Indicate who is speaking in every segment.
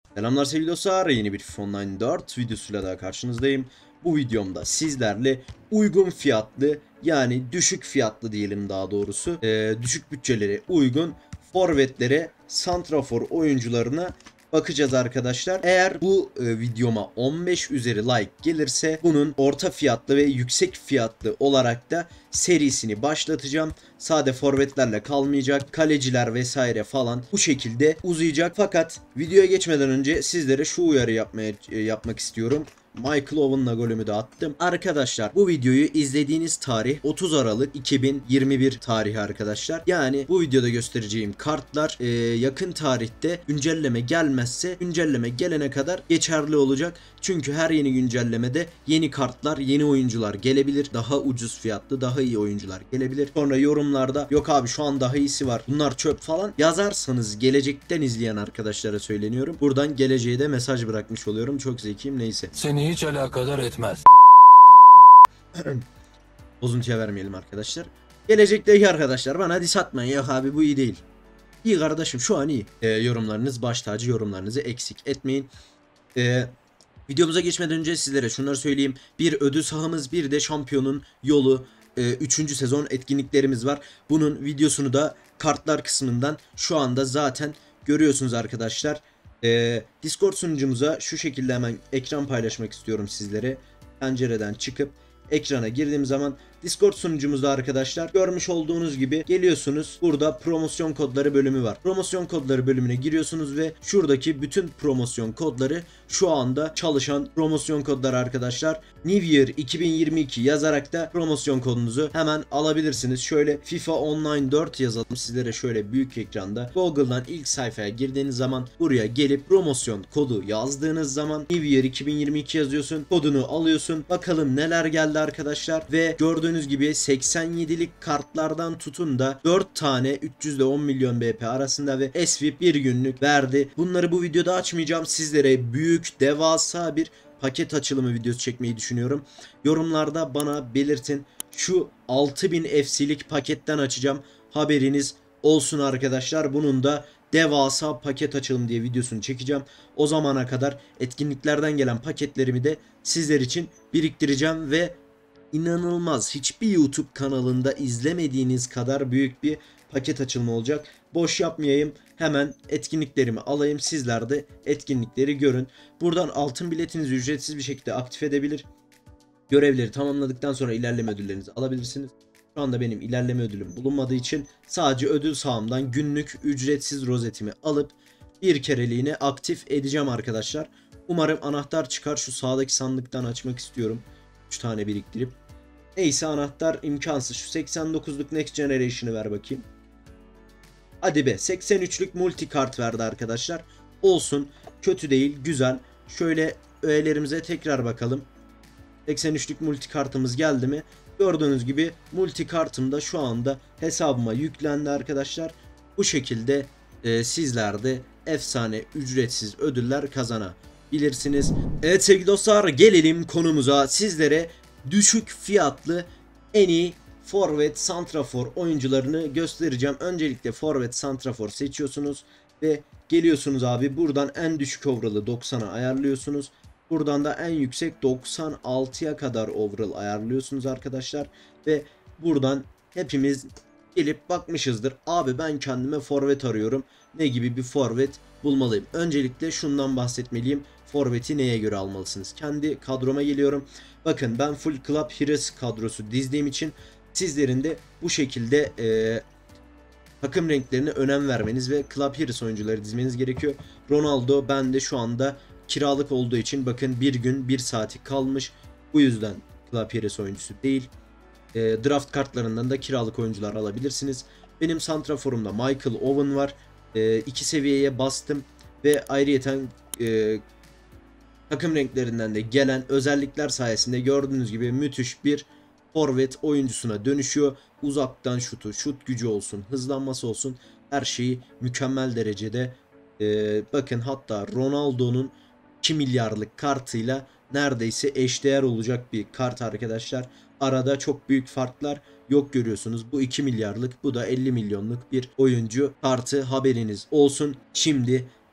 Speaker 1: Selamlar sevgili dostlar, yeni bir FIFA Online 4 videosuyla daha karşınızdayım. Bu videomda sizlerle uygun fiyatlı, yani düşük fiyatlı diyelim daha doğrusu, düşük bütçelere uygun forvetlere, santrafor oyuncularına bakacağız arkadaşlar. Eğer bu videoma 15 üzeri like gelirse bunun orta fiyatlı ve yüksek fiyatlı olarak da serisini başlatacağım. Sade forvetlerle kalmayacak, kaleciler vesaire falan bu şekilde uzayacak. Fakat videoya geçmeden önce sizlere şu uyarı yapmak istiyorum. Michael Owen'la golümü de attım. Arkadaşlar bu videoyu izlediğiniz tarih 30 Aralık 2021 tarihi arkadaşlar. Yani bu videoda göstereceğim kartlar yakın tarihte güncelleme gelmezse güncelleme gelene kadar geçerli olacak. Çünkü her yeni güncellemede yeni kartlar, yeni oyuncular gelebilir. Daha ucuz fiyatlı, daha iyi oyuncular gelebilir. Sonra yorumlarda yok abi şu an daha iyisi var, bunlar çöp falan yazarsanız gelecekten izleyen arkadaşlara söyleniyorum. Buradan geleceğe de mesaj bırakmış oluyorum. Çok zekiyim, neyse.
Speaker 2: Seni hiç alakadar etmez.
Speaker 1: Bozuntuya vermeyelim arkadaşlar. Gelecekteki arkadaşlar bana diss atmayın. Yok abi bu iyi değil. İyi kardeşim, şu an iyi. Yorumlarınız baş tacı, yorumlarınızı eksik etmeyin. Videomuza geçmeden önce sizlere şunları söyleyeyim. Bir ödül sahamız, bir de şampiyonun yolu 3. sezon etkinliklerimiz var. Bunun videosunu da kartlar kısmından şu anda zaten görüyorsunuz arkadaşlar. Discord sunucumuza şu şekilde hemen ekran paylaşmak istiyorum sizlere. Pencereden çıkıp ekrana girdiğim zaman Discord sunucumuzda arkadaşlar görmüş olduğunuz gibi geliyorsunuz. Burada promosyon kodları bölümü var. Promosyon kodları bölümüne giriyorsunuz ve şuradaki bütün promosyon kodları, şu anda çalışan promosyon kodları arkadaşlar. New Year 2022 yazarak da promosyon kodunuzu hemen alabilirsiniz. Şöyle FIFA Online 4 yazalım sizlere şöyle büyük ekranda. Google'dan ilk sayfaya girdiğiniz zaman buraya gelip promosyon kodu yazdığınız zaman New Year 2022 yazıyorsun. Kodunu alıyorsun. Bakalım neler geldi arkadaşlar ve gördüğünüz gibi 87'lik kartlardan tutun da 4 tane 300 ile 10 milyon BP arasında ve SVIP bir günlük verdi. Bunları bu videoda açmayacağım. Sizlere büyük, devasa bir paket açılımı videosu çekmeyi düşünüyorum. Yorumlarda bana belirtin. Şu 6000 FC'lik paketten açacağım. Haberiniz olsun arkadaşlar. Bunun da devasa paket açılım diye videosunu çekeceğim. O zamana kadar etkinliklerden gelen paketlerimi de sizler için biriktireceğim ve inanılmaz, hiçbir YouTube kanalında izlemediğiniz kadar büyük bir paket açılımı olacak. Boş yapmayayım, hemen etkinliklerimi alayım, sizler de etkinlikleri görün. Buradan altın biletinizi ücretsiz bir şekilde aktif edebilir. Görevleri tamamladıktan sonra ilerleme ödüllerinizi alabilirsiniz. Şu anda benim ilerleme ödülüm bulunmadığı için sadece ödül sahamdan günlük ücretsiz rozetimi alıp bir kereliğine aktif edeceğim arkadaşlar. Umarım anahtar çıkar. Şu sağdaki sandıktan açmak istiyorum. 3 tane biriktirip. Neyse, anahtar imkansız. Şu 89'luk Next Generation'ı ver bakayım. Hadi be, 83'lük multi kart verdi arkadaşlar. Olsun, kötü değil, güzel. Şöyle öğelerimize tekrar bakalım. 83'lük multi kartımız geldi mi? Gördüğünüz gibi multi kartım da şu anda hesabıma yüklendi arkadaşlar. Bu şekilde sizler de efsane ücretsiz ödüller kazanabilirsiniz. Evet sevgili dostlar, gelelim konumuza. Sizlere düşük fiyatlı en iyi forvet, santrafor oyuncularını göstereceğim. Öncelikle forvet, santrafor seçiyorsunuz ve geliyorsunuz abi, buradan en düşük overall'ı 90'a ayarlıyorsunuz. Buradan da en yüksek 96'ya kadar overall ayarlıyorsunuz arkadaşlar. Ve buradan hepimiz gelip bakmışızdır. Abi ben kendime forvet arıyorum. Ne gibi bir forvet bulmalıyım? Öncelikle şundan bahsetmeliyim. Forveti neye göre almalısınız? Kendi kadroma geliyorum. Bakın ben full Club Heroes kadrosu dizdiğim için sizlerin de bu şekilde takım renklerine önem vermeniz ve Club Heroes oyuncuları dizmeniz gerekiyor. Ronaldo bende şu anda kiralık olduğu için bakın bir gün 1 saati kalmış. Bu yüzden Club Heroes oyuncusu değil. Draft kartlarından da kiralık oyuncular alabilirsiniz. Benim santraforumda Michael Owen var. 2 seviyeye bastım ve ayrıyeten takım renklerinden de gelen özellikler sayesinde gördüğünüz gibi müthiş bir forvet oyuncusuna dönüşüyor. Uzaktan şutu, şut gücü olsun, hızlanması olsun, her şeyi mükemmel derecede. Bakın hatta Ronaldo'nun 2 milyarlık kartıyla neredeyse eşdeğer olacak bir kart arkadaşlar. Arada çok büyük farklar yok, görüyorsunuz. Bu 2 milyarlık, bu da 50 milyonluk bir oyuncu kartı, haberiniz olsun. Şimdi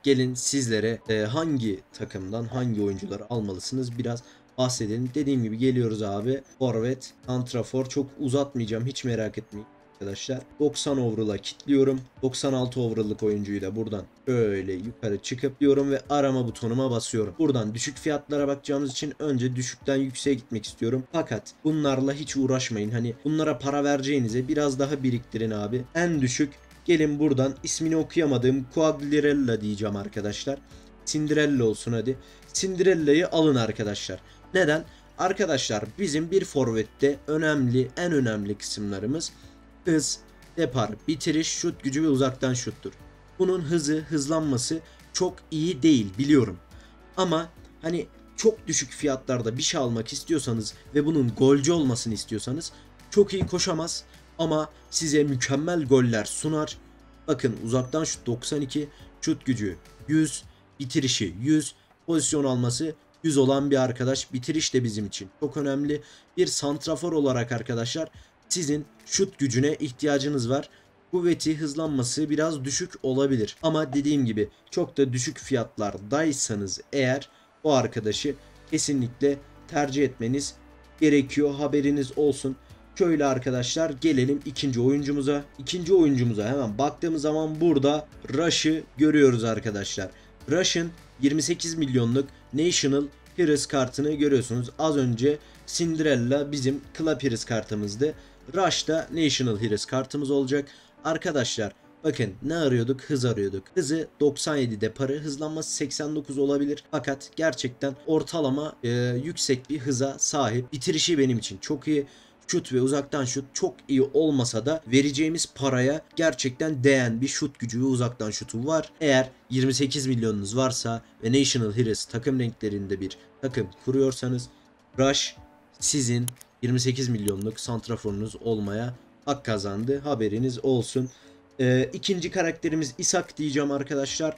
Speaker 1: gelin sizlere hangi takımdan hangi oyuncuları almalısınız biraz bahsedelim. Dediğim gibi geliyoruz abi. Forvet, santrafor, çok uzatmayacağım, hiç merak etmeyin arkadaşlar. 90 overall'a kilitliyorum. 96 overall'lık oyuncuyu da buradan böyle yukarı çıkıp diyorum ve arama butonuma basıyorum. Buradan düşük fiyatlara bakacağımız için önce düşükten yükseğe gitmek istiyorum. Fakat bunlarla hiç uğraşmayın. Hani bunlara para vereceğinize biraz daha biriktirin abi. En düşük, gelin buradan ismini okuyamadığım Quagliarella diyeceğim arkadaşlar. Cinderella olsun hadi. Cinderella'yı alın arkadaşlar. Neden? Arkadaşlar bizim bir forvette en önemli kısımlarımız hız, depar, bitiriş, şut gücü ve uzaktan şuttur. Bunun hızlanması çok iyi değil biliyorum. Ama hani çok düşük fiyatlarda bir şey almak istiyorsanız ve bunun golcü olmasını istiyorsanız çok iyi koşamaz ama size mükemmel goller sunar. Bakın uzaktan şut 92, şut gücü 100, bitirişi 100, pozisyon alması 100 olan bir arkadaş. Bitiriş de bizim için çok önemli. Bir santrafor olarak arkadaşlar sizin şut gücüne ihtiyacınız var. Kuvveti, hızlanması biraz düşük olabilir. Ama dediğim gibi çok da düşük fiyatlardaysanız eğer o arkadaşı kesinlikle tercih etmeniz gerekiyor. Haberiniz olsun. Şöyle arkadaşlar gelelim ikinci oyuncumuza. İkinci oyuncumuza hemen baktığımız zaman burada Rush'ı görüyoruz arkadaşlar. Rush'ın 28 milyonluk National Heroes kartını görüyorsunuz. Az önce Cinderella bizim Club Heroes kartımızdı. Rush da National Heroes kartımız olacak. Arkadaşlar bakın ne arıyorduk? Hız arıyorduk. Hızı 97 deparı, hızlanması 89 olabilir. Fakat gerçekten ortalama yüksek bir hıza sahip. Bitirişi benim için çok iyi. Şut ve uzaktan şut çok iyi olmasa da vereceğimiz paraya gerçekten değen bir şut gücü ve uzaktan şutu var. Eğer 28 milyonunuz varsa ve National Heroes takım renklerinde bir takım kuruyorsanız Rush sizin 28 milyonluk santraforunuz olmaya hak kazandı. Haberiniz olsun. İkinci karakterimiz Isak diyeceğim arkadaşlar.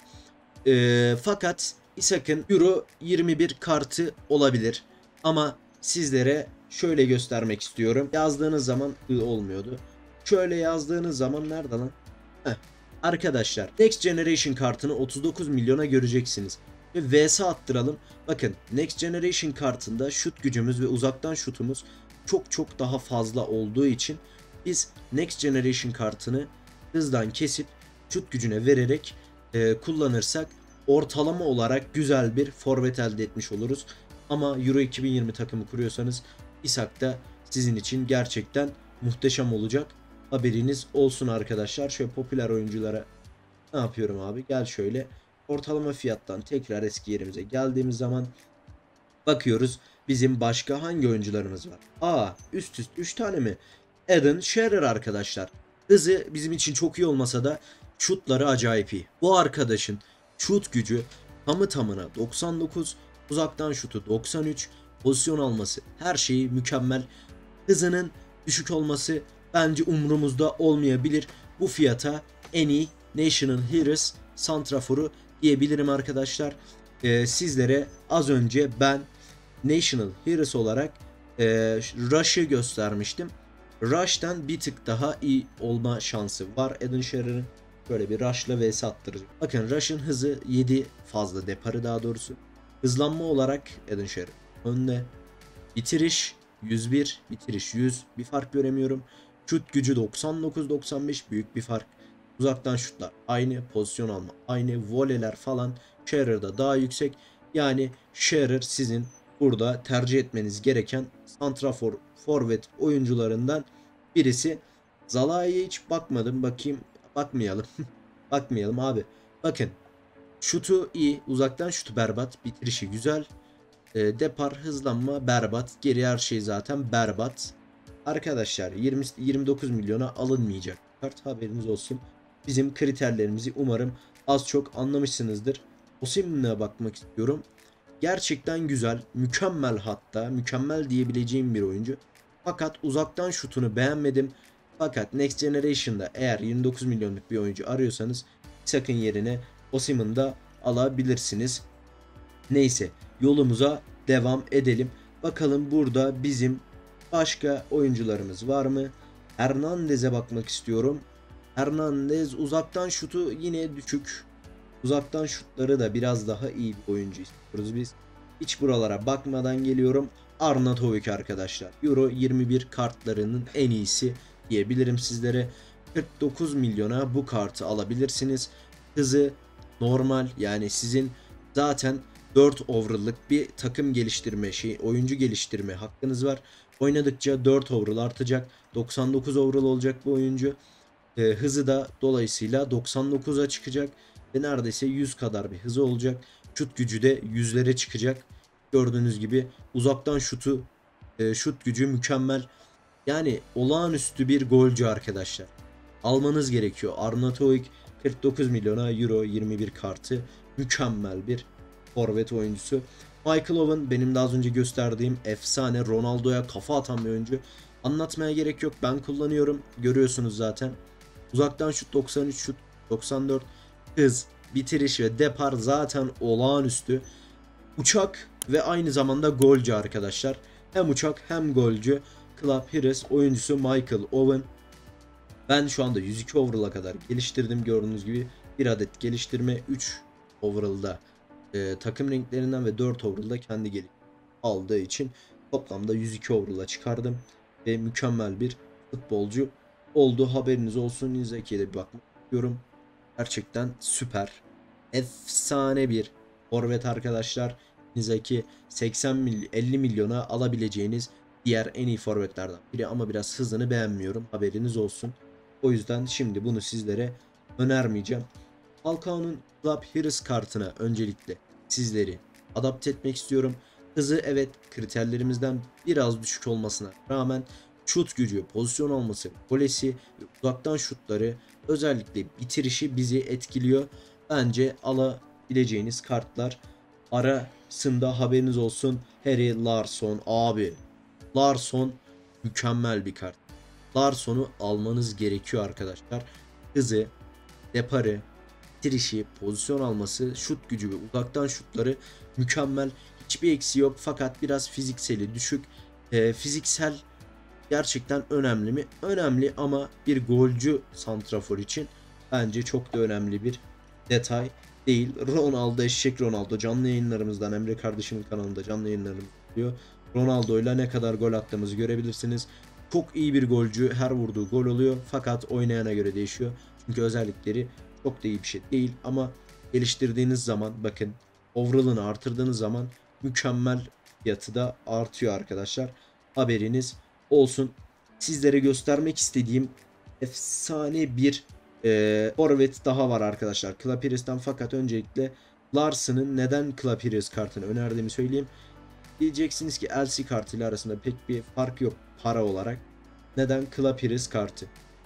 Speaker 1: Fakat Isak'ın Euro 21 kartı olabilir. Ama sizlere şöyle göstermek istiyorum. Yazdığınız zaman olmuyordu. Şöyle yazdığınız zaman nerede lan? Arkadaşlar Next Generation kartını 39 milyona göreceksiniz. Ve VS attıralım. Bakın Next Generation kartında şut gücümüz ve uzaktan şutumuz çok daha fazla olduğu için biz Next Generation kartını hızdan kesip şut gücüne vererek kullanırsak ortalama olarak güzel bir forvet elde etmiş oluruz. Ama Euro 2020 takımı kuruyorsanız Isak da sizin için gerçekten muhteşem olacak. Haberiniz olsun arkadaşlar. Şöyle popüler oyunculara ne yapıyorum abi? Gel şöyle ortalama fiyattan tekrar eski yerimize geldiğimiz zaman bakıyoruz. Bizim başka hangi oyuncularımız var? Üst üste 3 tane mi? Eden Shearer arkadaşlar. Hızı bizim için çok iyi olmasa da şutları acayip iyi. Bu arkadaşın şut gücü tamına 99, uzaktan şutu 93, pozisyon alması her şeyi mükemmel. Hızının düşük olması bence umurumuzda olmayabilir. Bu fiyata en iyi National Heroes santraforu diyebilirim arkadaşlar. Sizlere az önce ben National Heroes olarak Rush'ı göstermiştim. Rush'tan bir tık daha iyi olma şansı var Eden Shearer'ın. Böyle bir Rush'la vs attıracak. Bakın Rush'ın hızı 7 fazla deparı daha doğrusu. Hızlanma olarak Eden Shearer önde. Bitiriş 101, bitiriş 100. Bir fark göremiyorum. Şut gücü 99-95 büyük bir fark. Uzaktan şutlar aynı, pozisyon alma aynı, voleyler falan Shearer'da daha yüksek. Yani Shearer sizin burada tercih etmeniz gereken santrafor forvet oyuncularından birisi. Zalai'ye hiç bakmadım. Bakayım. Bakmayalım. Bakmayalım abi. Bakın. Şutu iyi. Uzaktan şutu berbat. Bitirişi güzel. Depar, hızlanma berbat. Geri her şey zaten berbat. Arkadaşlar 29 milyona alınmayacak kart, haberiniz olsun. Bizim kriterlerimizi umarım az çok anlamışsınızdır. Osimhen'e bakmak istiyorum. Gerçekten güzel, mükemmel, hatta mükemmel diyebileceğim bir oyuncu. Fakat uzaktan şutunu beğenmedim. Fakat Next Generation'da eğer 29 milyonluk bir oyuncu arıyorsanız sakın yerine Osimhen'da alabilirsiniz. Neyse, yolumuza devam edelim. Bakalım burada bizim başka oyuncularımız var mı? Hernandez'e bakmak istiyorum. Hernandez uzaktan şutu yine düşük. Uzaktan şutları da biraz daha iyi bir oyuncu istiyoruz biz. Hiç buralara bakmadan geliyorum. Arnautovic arkadaşlar. Euro 21 kartlarının en iyisi diyebilirim sizlere. 49 milyona bu kartı alabilirsiniz. Hızı normal, yani sizin zaten 4 overall'lık bir takım geliştirme oyuncu geliştirme hakkınız var. Oynadıkça 4 overall artacak. 99 overall olacak bu oyuncu. Hızı da dolayısıyla 99'a çıkacak ve neredeyse 100 kadar bir hızı olacak. Şut gücü de yüzlere çıkacak. Gördüğünüz gibi uzaktan şut gücü mükemmel. Yani olağanüstü bir golcü arkadaşlar. Almanız gerekiyor. Arnautovic 49 milyona euro 21 kartı. Mükemmel bir forvet oyuncusu. Michael Owen benim de az önce gösterdiğim efsane, Ronaldo'ya kafa atan bir oyuncu. Anlatmaya gerek yok. Ben kullanıyorum. Görüyorsunuz zaten. Uzaktan şut 93, şut 94. Hız, bitiriş ve depar zaten olağanüstü. Uçak ve aynı zamanda golcü arkadaşlar. Hem uçak hem golcü. Club Heroes oyuncusu Michael Owen. Ben şu anda 102 overall'a kadar geliştirdim. Gördüğünüz gibi bir adet geliştirme, 3 overall'da takım renklerinden ve 4 overall'da kendi gelip aldığı için toplamda 102 overall'a çıkardım. Ve mükemmel bir futbolcu oldu. Haberiniz olsun. Inzaki'ye de bir bakmak istiyorum. Gerçekten süper. Efsane bir forvet arkadaşlar. Inzaki 50 milyona alabileceğiniz diğer en iyi forvetlerden biri, ama biraz hızını beğenmiyorum. Haberiniz olsun. O yüzden şimdi bunu sizlere önermeyeceğim. Falcao'nun Club Heroes kartına öncelikle sizleri adapte etmek istiyorum. Hızı evet kriterlerimizden biraz düşük olmasına rağmen şut gücü, pozisyon alması, volesi ve uzaktan şutları, özellikle bitirişi bizi etkiliyor. Bence alabileceğiniz kartlar arasında, haberiniz olsun. Harry Larsson abi. Larsson mükemmel bir kart. Larsson'u almanız gerekiyor arkadaşlar. Hızı, deparı, bitirişi, pozisyon alması, şut gücü ve uzaktan şutları mükemmel. Hiçbir eksiği yok fakat biraz fizikseli düşük. Fiziksel gerçekten önemli mi? Önemli, ama bir golcü santrafor için bence çok da önemli bir detay değil. Ronaldo, eşek Ronaldo, canlı yayınlarımızdan, Emre kardeşimin kanalında canlı yayınlarımız diyor. Ronaldo ile ne kadar gol attığımızı görebilirsiniz. Çok iyi bir golcü, her vurduğu gol oluyor fakat oynayana göre değişiyor. Çünkü özellikleri çok da iyi bir şey değil, ama geliştirdiğiniz zaman, bakın, overall'ını artırdığınız zaman mükemmel fiyatı da artıyor arkadaşlar. Haberiniz olsun. Sizlere göstermek istediğim efsane bir forvet daha var arkadaşlar Club Heroes'tan, fakat öncelikle Larsson'ın neden Club Heroes kartını önerdiğimi söyleyeyim. Diyeceksiniz ki LC kartıyla arasında pek bir fark yok para olarak. Neden Club Heroes kartı?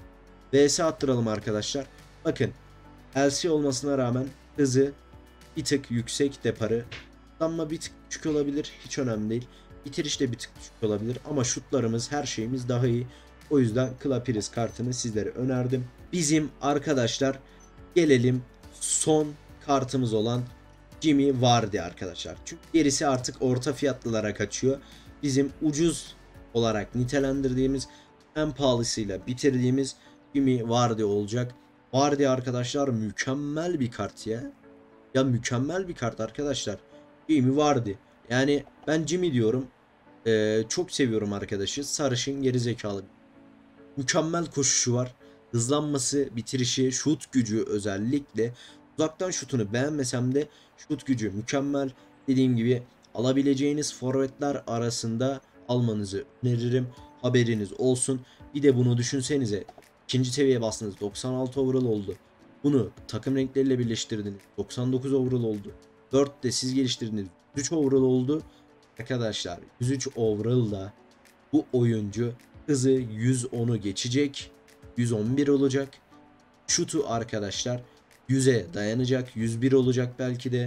Speaker 1: VS attıralım arkadaşlar. Bakın, LC olmasına rağmen hızı bir tık yüksek, deparı damla bir tık düşük olabilir, hiç önemli değil. Bitiriş de bir tık düşük olabilir ama şutlarımız, her şeyimiz daha iyi. O yüzden Club Heroes kartını sizlere önerdim. Bizim arkadaşlar gelelim son kartımız olan Jamie Vardy arkadaşlar. Çünkü gerisi artık orta fiyatlılara kaçıyor. Bizim ucuz olarak nitelendirdiğimiz, en pahalısıyla bitirdiğimiz Jamie Vardy olacak. Vardy arkadaşlar mükemmel bir kart ya. Ya mükemmel bir kart arkadaşlar. Jamie Vardy. Yani ben Jimmy diyorum. Çok seviyorum arkadaşı. Sarışın, gerizekalı. Mükemmel koşuşu var. Hızlanması, bitirişi, şut gücü özellikle. Uzaktan şutunu beğenmesem de şut gücü mükemmel. Dediğim gibi alabileceğiniz forvetler arasında almanızı öneririm. Haberiniz olsun. Bir de bunu düşünsenize. İkinci seviye bastınız. 96 overall oldu. Bunu takım renkleriyle birleştirdiniz. 99 overall oldu. 4 de siz geliştirdiniz. 103 overall oldu. Arkadaşlar 103 overall'da bu oyuncu hızı 110'u geçecek. 111 olacak. Şutu arkadaşlar 100'e dayanacak. 101 olacak belki de.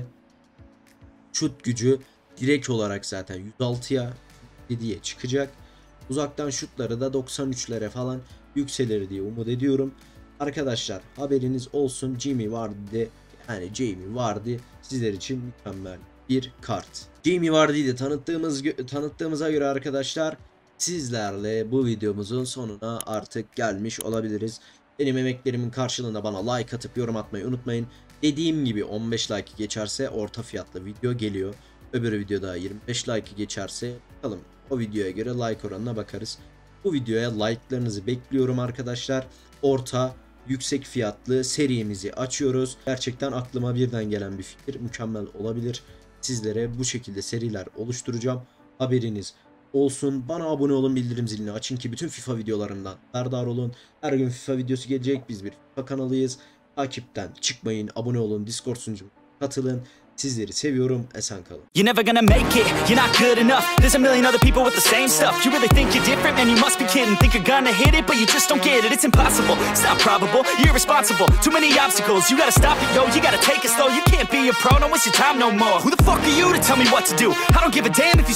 Speaker 1: Şut gücü direkt olarak zaten 106'ya 7'ye çıkacak. Uzaktan şutları da 93'lere falan yükselir diye umut ediyorum. Arkadaşlar haberiniz olsun, Jamie Vardy, yani Jamie Vardy sizler için mükemmel bir kart. Jamie Vardy'yi de tanıttığımıza göre arkadaşlar sizlerle bu videomuzun sonuna artık gelmiş olabiliriz. Benim emeklerimin karşılığında bana like atıp yorum atmayı unutmayın. Dediğim gibi 15 like geçerse orta fiyatlı video geliyor. Öbür videoda 25 like geçerse bakalım o videoya göre like oranına bakarız. Bu videoya like'larınızı bekliyorum arkadaşlar. Orta yüksek fiyatlı serimizi açıyoruz. Gerçekten aklıma birden gelen bir fikir, mükemmel olabilir. Sizlere bu şekilde seriler oluşturacağım. Haberiniz olsun. Bana abone olun, bildirim zilini açın ki bütün FIFA videolarımdan haberdar olun. Her gün FIFA videosu gelecek. Biz bir FIFA kanalıyız. Takipten çıkmayın. Abone olun. Discord sunucuma katılın. Sizleri seviyorum. Esen kalın.
Speaker 3: You're never gonna make it, you're not good enough. There's a million other people with the same stuff. You really think you're different, man, you must be kidding. Think you're gonna hit it, but you just don't get it. It's impossible, it's not probable, you're irresponsible. Too many obstacles, you gotta stop it, yo. You gotta take it slow, you can't be a pro, don't waste your time no more. Who the fuck are you to tell me what to do? I don't give a damn if you